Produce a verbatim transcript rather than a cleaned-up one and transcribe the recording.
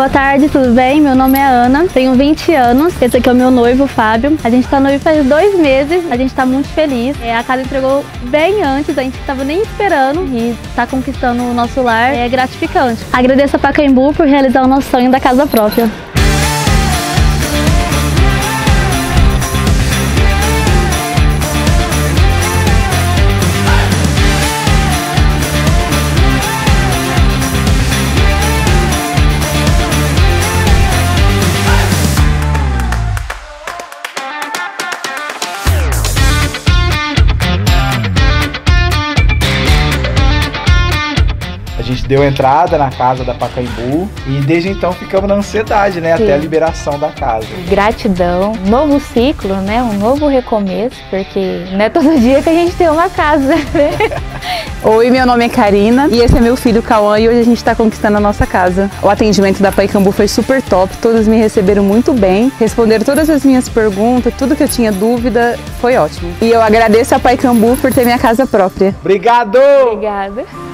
Boa tarde, tudo bem? Meu nome é Ana, tenho vinte anos. Esse aqui é o meu noivo, Fábio. A gente tá noivo faz dois meses, a gente tá muito feliz. É, a casa entregou bem antes, a gente tava nem esperando e tá conquistando o nosso lar. É gratificante. Agradeço a Pacaembu por realizar o nosso sonho da casa própria. A gente deu entrada na casa da Pacaembu e desde então ficamos na ansiedade, né? Sim. Até a liberação da casa. Gratidão, novo ciclo, né? Um novo recomeço, porque não é todo dia que a gente tem uma casa, né? Oi, meu nome é Karina e esse é meu filho Cauã e hoje a gente está conquistando a nossa casa. O atendimento da Pacaembu foi super top, todos me receberam muito bem, responderam todas as minhas perguntas, tudo que eu tinha dúvida, foi ótimo. E eu agradeço a Pacaembu por ter minha casa própria. Obrigado! Obrigada.